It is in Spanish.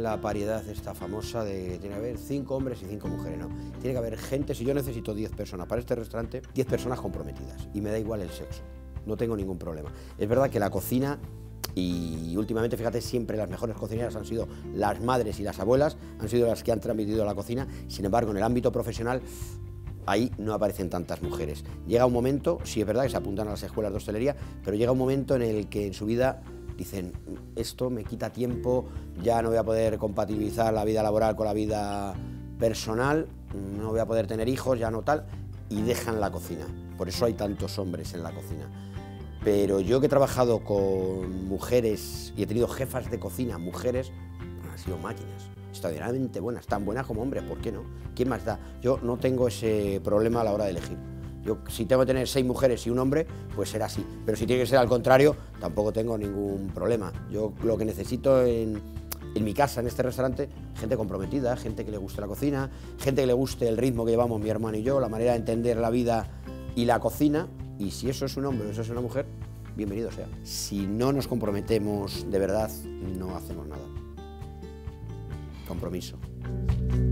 la paridad esta famosa de tiene que haber 5 hombres y 5 mujeres, no. Tiene que haber gente, si yo necesito 10 personas para este restaurante, 10 personas comprometidas y me da igual el sexo, no tengo ningún problema. Es verdad que la cocina, y últimamente, fíjate, siempre las mejores cocineras han sido las madres y las abuelas, han sido las que han transmitido la cocina. Sin embargo, en el ámbito profesional, ahí no aparecen tantas mujeres. Llega un momento, sí es verdad que se apuntan a las escuelas de hostelería, pero llega un momento en el que en su vida dicen, esto me quita tiempo, ya no voy a poder compatibilizar la vida laboral con la vida personal, no voy a poder tener hijos, ya no tal, y dejan la cocina. Por eso hay tantos hombres en la cocina. Pero yo que he trabajado con mujeres y he tenido jefas de cocina, mujeres, han sido máquinas, extraordinariamente buenas, tan buenas como hombres, ¿por qué no? ¿Quién más da? Yo no tengo ese problema a la hora de elegir. Yo, si tengo que tener 6 mujeres y un hombre, pues será así. Pero si tiene que ser al contrario, tampoco tengo ningún problema. Yo lo que necesito en mi casa, en este restaurante, gente comprometida, gente que le guste la cocina, gente que le guste el ritmo que llevamos mi hermano y yo, la manera de entender la vida y la cocina. Y si eso es un hombre o eso es una mujer, bienvenido sea. Si no nos comprometemos de verdad, no hacemos nada. Compromiso.